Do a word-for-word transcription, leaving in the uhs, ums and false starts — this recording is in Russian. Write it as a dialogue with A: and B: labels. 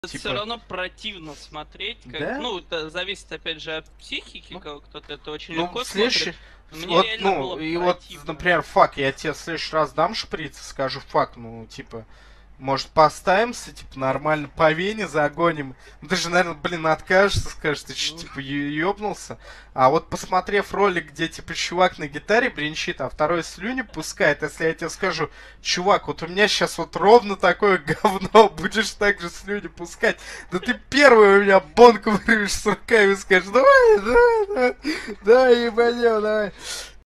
A: Это
B: Типа-
A: все равно противно смотреть. Как...
B: Да?
A: Ну, это зависит, опять же, от психики.
B: Ну,
A: как Кто-то это очень
B: Ну,
A: легко
B: в следующий...
A: смотрит. Мне
B: Вот,
A: реально
B: ну,
A: было
B: и вот,
A: противно.
B: например, фак, я тебе в следующий раз дам шприц и скажу, фак, ну, типа, может, поставимся, типа, нормально по вене загоним. Ну, ты же, наверное, блин, откажешься, скажешь, ты что,
A: Ну.
B: типа, ё- ёбнулся? А вот посмотрев ролик, где, типа, чувак на гитаре бренчит, а второй слюни пускает, если я тебе скажу, чувак, вот у меня сейчас вот ровно такое говно, будешь так же слюни пускать, да ты первый у меня бонку вырвешь с руками и скажешь, давай, давай, давай, давай, ебанем, давай.